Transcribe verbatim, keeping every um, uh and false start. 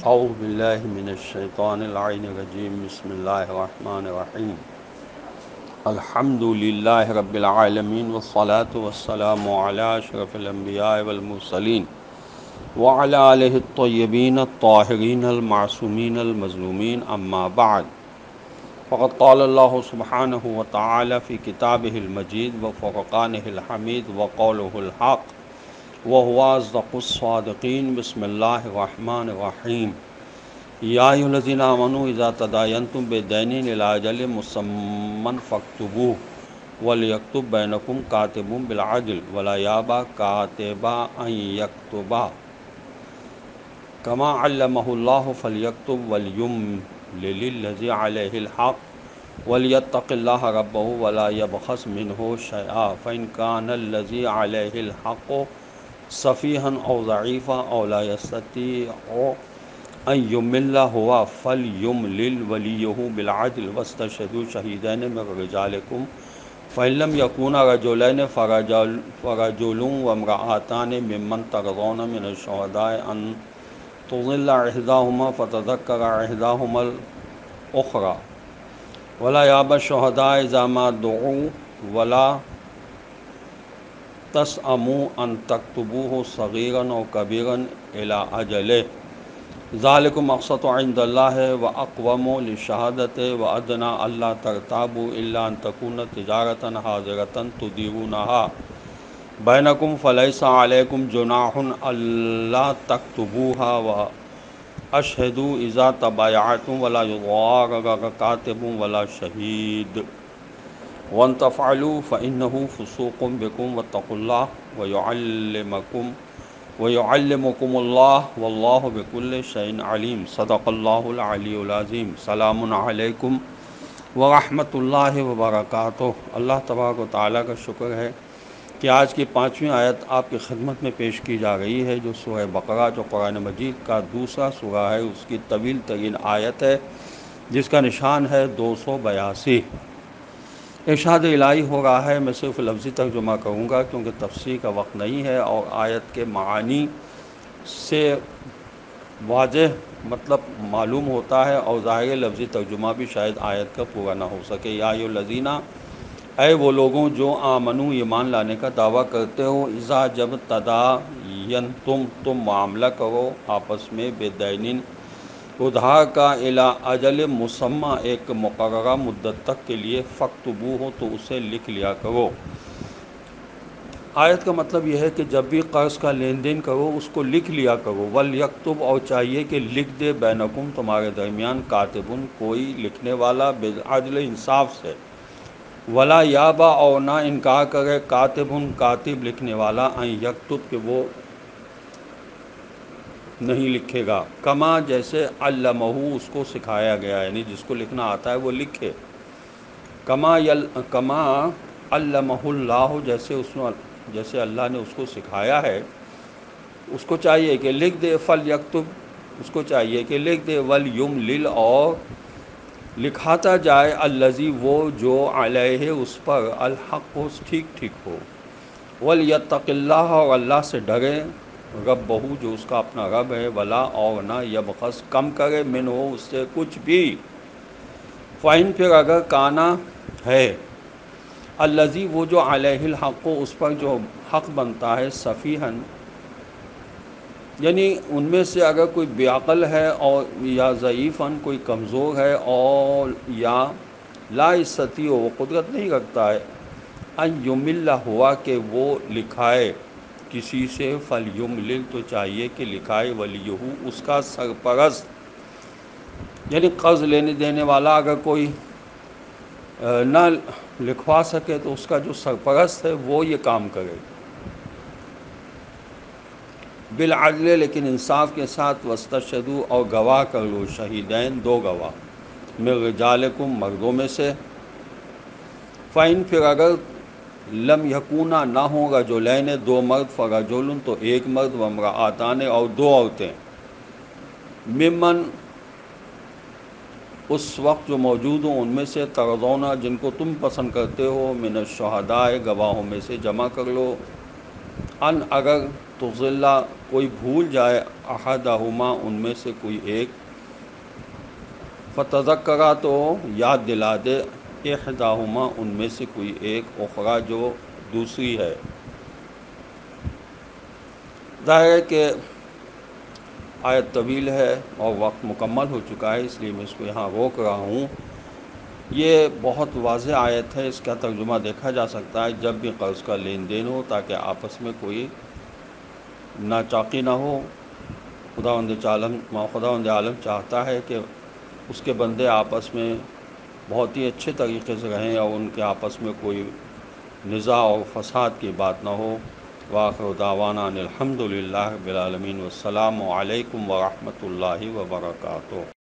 اعوذ باللہ من الشیطان اللعین الرجیم بسم اللہ الرحمن الرحیم الحمد للہ رب العالمین والصلاة والسلام علی اشرف الانبیاء والمرسلین وعلی آلہ الطیبین الطاہرین المعصومین المظلومین اما بعد فقد قال اللہ سبحانہ وتعالی فی کتابہ المجید وفرقانہ الحمید وقولہ الحق وهو أصدق الصادقين بسم الله الرحمن الرحيم يا أيها الذين آمنوا إذا تداينتم بدين إلى أجل مسمى فاكتبوه وليكتب بينكم كاتب بالعدل ولا يأبى كاتب أن يكتب كما علمه الله فليكتب وليملل الذي عليه الحق وليتق الله ربه ولا يبخس منه شيئا فإن كان الذي عليه الحق صفیحا او ضعیفا او لا یستطیع ان یمل ہوا فلیملل ولیہ بالعدل واستشہدوا شہیدین من رجالکم فإن لم يكونا رجلین فرجل فرجل وامرأتان ممن ترضون من الشهداء ان تضل احداهما فتذکر احداهما الاخرى ولا یأبى الشهداء اذا ما دعوا ولا تسأموا ان تكتبوه صغيرا او كبيرا الى اجله ذلكم اقسط عند الله واقوم للشهادة وادنى الا ترتابوا الا ان تكون تجارة حاضرة تديرونها بينكم فليس عليكم جناح الا تكتبوها واشهدوا اذا تبايعتم ولا يضار كاتب ولا شهيد وَأَن تَفْعَلُوا فَإِنَّهُ فُسُوقٌ بِكُمْ وَاتَّقُوا اللَّهَ وَيُعَلِّمَكُمْ وَيُعَلِّمُكُمُ اللَّهُ وَاللَّهُ بِكُلِّ شَيْءٍ عَلِيمٌ صدق اللہ العلی العظیم۔ سلام علیکم ورحمۃ اللہ وبرکاتہ۔ اللہ تبارک و تعالیٰ کا شکر ہے کہ آج کی پانچویں آیت آپ کی خدمت میں پیش کی جا رہی ہے، جو سورہ بقرہ جو قرآن مجید کا دوسرا سورہ ہے، اس کی طویل ترین آیت ہے جس کا نشان ہے دو سو بیاسی۔ ارشاد الہی ہو رہا ہے، میں صرف لفظی ترجمہ کروں گا کیونکہ تفسیر کا وقت نہیں ہے اور آیت کے معانی سے واضح مطلب معلوم ہوتا ہے اور ظاہر لفظی ترجمہ بھی شاید آیت کا پورا نہ ہو سکے۔ یا ایھا الذین، اے وہ لوگوں جو آمنو ایمان لانے کا دعویٰ کرتے ہو، اذا جب تداینتم تم معاملہ کرو آپس میں بدین ادھار کا، الی اجل مسمى ایک مقررہ مدت تک کے لیے، فاکتبوہ ہو تو اسے لکھ لیا کرو۔ آیت کا مطلب یہ ہے کہ جب بھی قرض کا لین دین کرو اس کو لکھ لیا کرو۔ ولیکتب، اور چاہیے کہ لکھ دے، بینکم تمہارے درمیان، کاتبن کوئی لکھنے والا، بالعدل انصاف سے، ولا یابا اور نہ انکار کرے، کاتبن کاتب لکھنے والا، ان یکتب کہ وہ نہیں لکھے گا، کما جیسے علمہ اس کو سکھایا گیا، یعنی جس کو لکھنا آتا ہے وہ لکھے، کما یل کما علمہ اللہ جیسے اس نے جیسے اللہ نے اس کو سکھایا ہے، اس کو چاہیے کہ لکھ دے۔ فل یکتب، اس کو چاہیے کہ لکھ دے، ولیملل اور لکھاتا جائے، الذی وہ جو علیہ اس پر، الحق ہو ٹھیک ٹھیک ہو، ولیتق اللہ اور اللہ سے ڈرے، ربہ جو اس کا اپنا رب ہے، ولا اور نہ یبخس کم کرے، من ہو اس سے کچھ بھی، فَإِن پھر اگر کانا ہے، الذی وہ جو علیہ الحق اس پر جو حق بنتا ہے، صفیحاً یعنی ان میں سے اگر کوئی بے عقل ہے، اور یا ضعیفاً کوئی کمزور ہے، اور یا لا یستطیع وہ قدرت نہیں رکھتا ہے، ان یمل ہوا کہ وہ لکھائے کسی سے، فلیملل تو چاہیے کہ لکھائے، ولیہ اس کا سرپرست، یعنی قرض لینے دینے والا اگر کوئی نہ لکھوا سکے تو اس کا جو سرپرست ہے وہ یہ کام کرے، بالعدل لیکن انصاف کے ساتھ، واستشہدوا اور گواہ کر لو، شہیدین دو گواہ، من رجالکم مردوں میں سے، فإن پھر اگر لم یکونا نہ ہوں رجلین دو مرد، فرجل تو ایک مرد، وامرأتان اور دو عورتیں، ممن اس وقت جو موجود ہوں ان میں سے، ترضون جن کو تم پسند کرتے ہو، من الشہداء گواہوں میں سے جمع کر لو، ان اگر تضل کوئی بھول جائے احدہما ان میں سے کوئی ایک، فتذکرہ تو یاد دلا دے احدہما ان میں سے کوئی ایک، اخرى جو دوسری ہے۔ ظاہر ہے کہ آیت طویل ہے اور وقت مکمل ہو چکا ہے، اس لیے میں اس کو یہاں روک رہا ہوں۔ یہ بہت واضح آیت ہے، اس کا ترجمہ دیکھا جا سکتا ہے جب بھی قرض کا لین دین ہو تاکہ آپس میں کوئی ناچاقی نہ ہو۔ خداوند عالم خداوند عالم چاہتا ہے کہ اس کے بندے آپس میں بہت ہی اچھے طریقے سے رہیں اور ان کے آپس میں کوئی نزاع اور فساد کی بات نہ ہو۔ وآخر دعوانا ان الحمد للہ رب العالمین، والسلام علیکم ورحمۃ اللہ وبرکاتہ۔